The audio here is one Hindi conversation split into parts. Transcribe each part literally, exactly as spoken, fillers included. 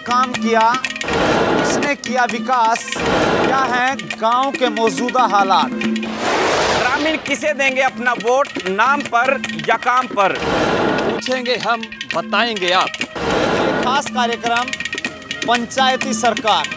काम किया, किसने किया विकास, क्या है गांव के मौजूदा हालात। ग्रामीण किसे देंगे अपना वोट, नाम पर या काम पर? पूछेंगे हम, बताएंगे आप। ये खास कार्यक्रम पंचायती सरकार।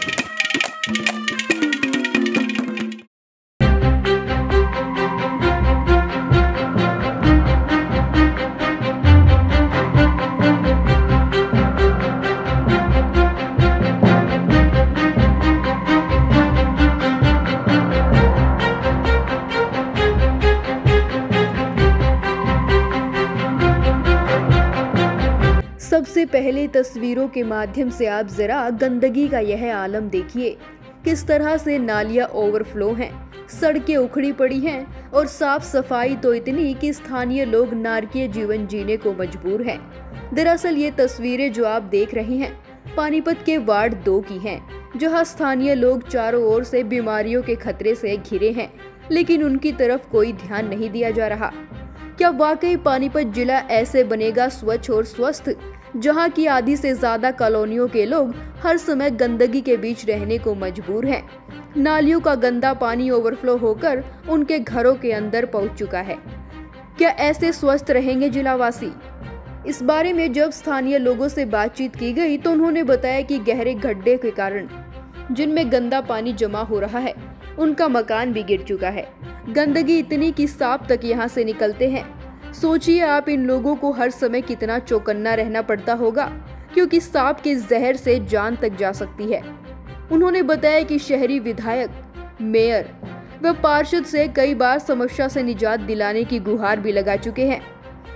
सबसे पहले तस्वीरों के माध्यम से आप जरा गंदगी का यह आलम देखिए। किस तरह से नालियां ओवरफ्लो हैं, सड़कें उखड़ी पड़ी हैं और साफ सफाई तो इतनी कि स्थानीय लोग नारकीय जीवन जीने को मजबूर हैं। दरअसल ये तस्वीरें जो आप देख रहे हैं पानीपत के वार्ड दो की हैं, जहां स्थानीय लोग चारों ओर से बीमारियों के खतरे से घिरे हैं, लेकिन उनकी तरफ कोई ध्यान नहीं दिया जा रहा। क्या वाकई पानीपत जिला ऐसे बनेगा स्वच्छ और स्वस्थ, जहां की आधी से ज्यादा कॉलोनियों के लोग हर समय गंदगी के बीच रहने को मजबूर हैं। नालियों का गंदा पानी ओवरफ्लो होकर उनके घरों के अंदर पहुंच चुका है। क्या ऐसे स्वस्थ रहेंगे जिलावासी? इस बारे में जब स्थानीय लोगों से बातचीत की गई तो उन्होंने बताया कि गहरे गड्ढे के कारण जिनमें गंदा पानी जमा हो रहा है, उनका मकान भी गिर चुका है। गंदगी इतनी कि सांप तक यहाँ से निकलते हैं। सोचिए आप, इन लोगों को हर समय कितना चौकन्ना रहना पड़ता होगा, क्योंकि सांप के जहर से जान तक जा सकती है। उन्होंने बताया कि शहरी विधायक, मेयर व पार्षद से कई बार समस्या से निजात दिलाने की गुहार भी लगा चुके हैं।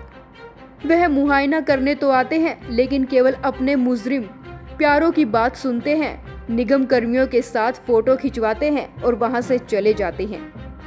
वह मुआयना करने तो आते हैं, लेकिन केवल अपने मुजरिम प्यारों की बात सुनते हैं, निगम कर्मियों के साथ फोटो खिंचवाते हैं और वहां से चले जाते हैं।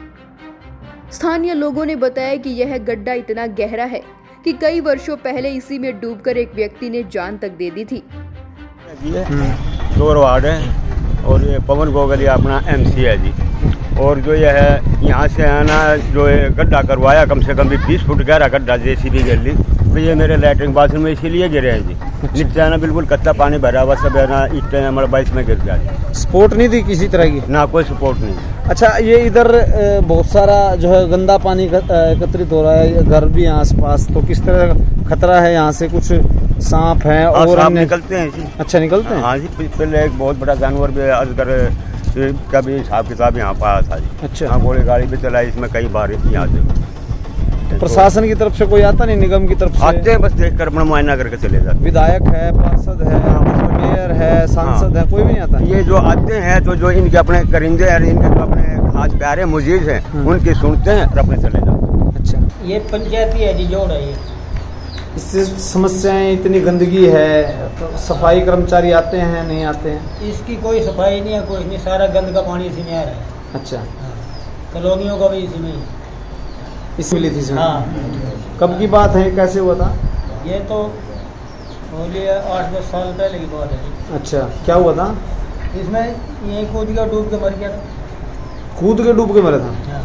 स्थानीय लोगों ने बताया कि यह गड्ढा इतना गहरा है कि कई वर्षों पहले इसी में डूबकर एक व्यक्ति ने जान तक दे दी थी। ये दो वार्ड है और ये पवन गोगल अपना एमसी है जी। और जो ये है यहाँ से है ना, जो ये गड्ढा करवाया कम से कम भी बीस फुट गहरा गड्ढा जेसीबी कर ली। तो ये मेरे लैट्रिन बाथरूम में इसीलिए गिरे हैं जी। नीचे है ना बिल्कुल कच्चा पानी भरा हुआ, सब है ना ईंटें मलबा इसमें गिर जाती। सपोर्ट नहीं दी किसी तरह की? ना कोई सपोर्ट नहीं। अच्छा, ये इधर बहुत सारा जो है गंदा पानी एकत्रित हो रहा है, घर भी है आस पास, तो किस तरह खतरा है? यहाँ से कुछ सांप है और सांप निकलते हैं जी। अच्छा, निकलते हैं? हाँ जी, पहले एक बहुत बड़ा जानवर भी अजगर का भी हिसाब किताब यहाँ पर आया था जी। अच्छा, हाँ, घोड़े गाड़ी भी चलाई इसमें कई बार यहाँ से। प्रशासन की तरफ से कोई आता नहीं? निगम की तरफ से आते हैं, बस देख कर अपना मुआयना करके चले जाते। विधायक है, पार्षद है, मेयर है, सांसद है, कोई भी नहीं आता? ये जो आते हैं तो जो इनके अपने करिंदे हैं, इनके जो अपने खास प्यारे मुजीज हैं, उनकी सुनते हैं और अपने चले जाते हैं। अच्छा, ये पंचायती है जी, जोड़ है ये। इससे समस्याएं, इतनी गंदगी है, तो सफाई कर्मचारी आते हैं नहीं आते हैं? इसकी कोई सफाई नहीं है, कोई नहीं, सारा गंद का पानी इसी में आ रहा है। अच्छा, कॉलोनियों का भी इसी में ही। इसी मिली थी इसमें? हाँ। कब की बात है, कैसे हुआ था? ये तो होली आठ दस साल पहले की बात है। अच्छा, क्या हुआ था इसमें? ये कूद के डूब के मर गया था। कूद के डूब के मरा था? हाँ।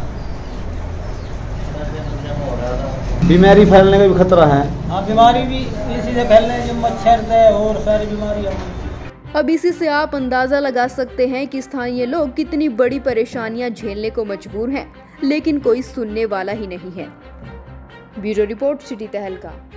बीमारी फैलने का भी खतरा है? हाँ, बीमारी भी इसी से फैलने, जो मच्छर है और सारी बीमारियाँ। अब इसी से आप अंदाजा लगा सकते हैं कि स्थानीय लोग कितनी बड़ी परेशानियां झेलने को मजबूर हैं, लेकिन कोई सुनने वाला ही नहीं है। ब्यूरो रिपोर्ट, सिटी तहलका।